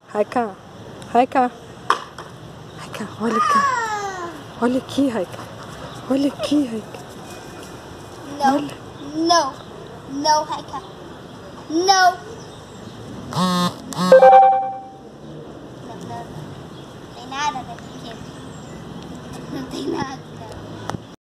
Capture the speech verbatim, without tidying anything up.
Raika, Raika, Raika, olha aqui. Olha aqui, Raika. Olha aqui, Raika. Não, olha. não, não, Raika. Não. Não, não, não. Não tem nada, né? Não tem nada.